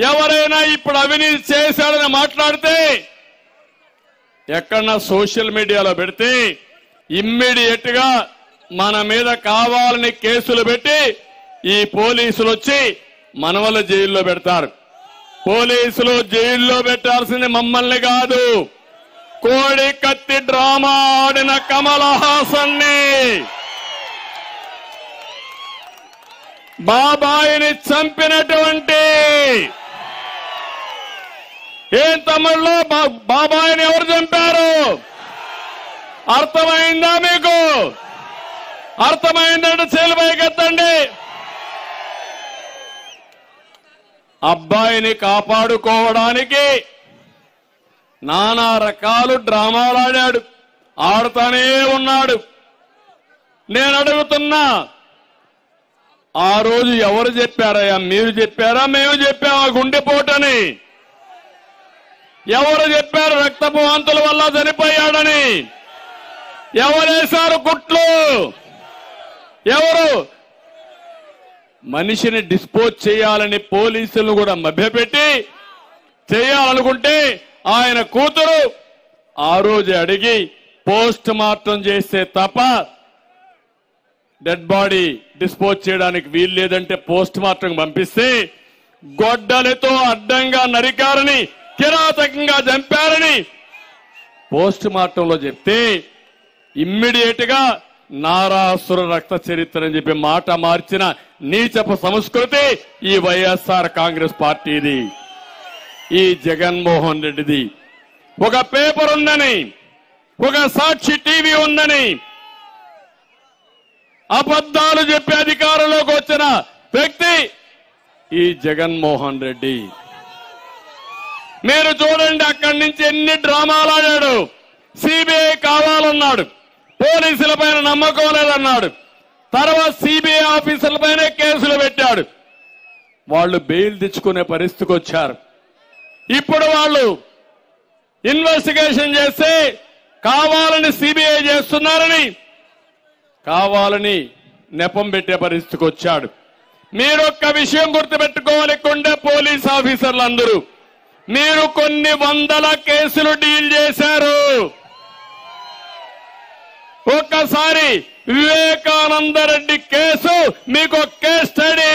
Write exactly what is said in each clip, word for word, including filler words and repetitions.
ఎవరైనా ఇప్పుడు అవినీతి చేశాడని మాట్లాడితే ఎక్కడన్నా సోషల్ మీడియాలో పెడితే ఇమ్మీడియట్ గా మన మీద కావాలని కేసులు పెట్టి ఈ పోలీసులు వచ్చి మనవల జైల్లో పెడతారు. పోలీసులు జైల్లో పెట్టాల్సింది మమ్మల్ని కాదు, కోడి కత్తి డ్రామా ఆడిన కమల్ హాసన్ ని, బాబాయిని చంపినటువంటి ఏం తమిళ్లో బాబాయిని ఎవరు చంపారు? అర్థమైందా మీకు? అర్థమైందంటే చేలుపైకి ఎత్తండి. అబ్బాయిని కాపాడుకోవడానికి నానా రకాలు డ్రామాలు ఆడాడు, ఆడుతానే ఉన్నాడు. నేను అడుగుతున్నా, ఆ రోజు ఎవరు చెప్పారయ్యా? మీరు చెప్పారా, మేము చెప్పామా గుండెపోటని? ఎవరు చెప్పారు రక్తపు వాంతుల వల్ల చనిపోయాడని? ఎవరేశారు కుట్లు? ఎవరు? మనిషిని డిస్పోజ్ చేయాలని పోలీసులను కూడా మభ్యపెట్టి చేయాలనుకుంటే ఆయన కూతురు ఆ రోజు అడిగి పోస్ట్ మార్టం చేస్తే తప్ప డెడ్ బాడీ డిస్పోజ్ చేయడానికి వీలు లేదంటే పోస్ట్ మార్టం పంపిస్తే గొడ్డలితో అడ్డంగా నరికారని, కిరాతకంగా చంపారని పోస్ట్ మార్టంలో చెప్తే ఇమ్మీడియట్ గా నారాసుర రక్త చరిత్ర అని చెప్పి మాట మార్చిన నీచపు సంస్కృతి ఈ వైఎస్ఆర్ కాంగ్రెస్ పార్టీది, ఈ జగన్మోహన్ రెడ్డిది. ఒక పేపర్ ఉందని, ఒక సాక్షి టీవీ ఉందని అబద్ధాలు చెప్పి అధికారంలోకి వచ్చిన వ్యక్తి ఈ జగన్మోహన్ రెడ్డి. మీరు చూడండి, అక్కడి నుంచి ఎన్ని డ్రామాలు ఆడాడు. సిబిఐ కావాలన్నాడు, పోలీసుల పైన నమ్మకం లేదన్నాడు, తర్వాత సిబిఐ ఆఫీసర్ల పైన కేసులు పెట్టాడు. వాళ్ళు బెయిల్ తెచ్చుకునే పరిస్థితికి వచ్చారు. ఇప్పుడు వాళ్ళు ఇన్వెస్టిగేషన్ చేస్తే కావాలని సిబిఐ చేస్తున్నారని కావాలని నెపం పెట్టే పరిస్థితికి వచ్చాడు. మీరు ఒక్క విషయం గుర్తుపెట్టుకోవాలి, కొండే పోలీస్ ఆఫీసర్లు అందరూ, మీరు కొన్ని వందల కేసులు డీల్ చేశారు. ఒక్కసారి వివేకానందరెడ్డి కేసు మీకు కేస్ స్టడీ.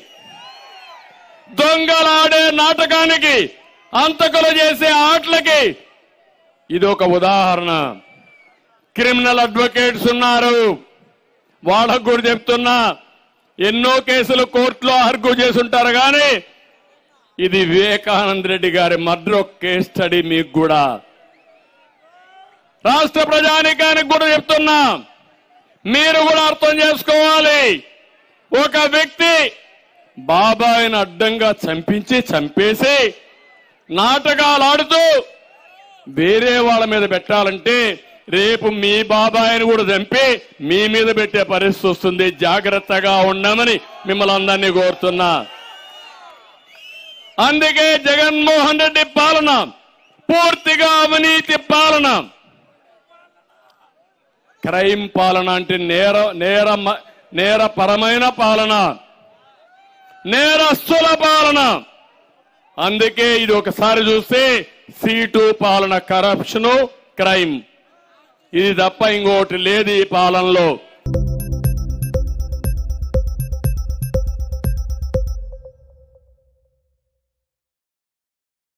దొంగలాడే నాటకానికి, అంతకులు చేసే ఆటలకి ఇది ఒక ఉదాహరణ. క్రిమినల్ అడ్వకేట్స్ ఉన్నారు, వాళ్ళకు కూడా చెప్తున్నా, ఎన్నో కేసులు కోర్టులో ఆర్గ్యూ చేసి ఉంటారు కానీ ఇది వివేకానంద రెడ్డి గారి మర్డర్ కేస్ స్టడీ. మీకు కూడా రాష్ట్ర ప్రజానీకానికి కూడా చెప్తున్నా, మీరు కూడా అర్థం చేసుకోవాలి. ఒక వ్యక్తి బాబాయిని అడ్డంగా చంపించి చంపేసి నాటకాలు ఆడుతూ వేరే వాళ్ళ మీద పెట్టాలంటే రేపు మీ బాబాయిని కూడా చంపి మీ మీద పెట్టే పరిస్థితి వస్తుంది. జాగ్రత్తగా ఉండమని మిమ్మల్ని అందరినీ కోరుతున్నా. అందుకే జగన్మోహన్ రెడ్డి పాలన పూర్తిగా అవినీతి పాలన, క్రైమ్ పాలన, అంటే నేర నేర నేరపరమైన పాలన, నేరస్తుల పాలన. అందుకే ఇది ఒకసారి చూస్తే సీటు పాలన, కరప్షను, క్రైమ్, ఇది తప్ప ఇంకోటి లేదు ఈ పాలనలో.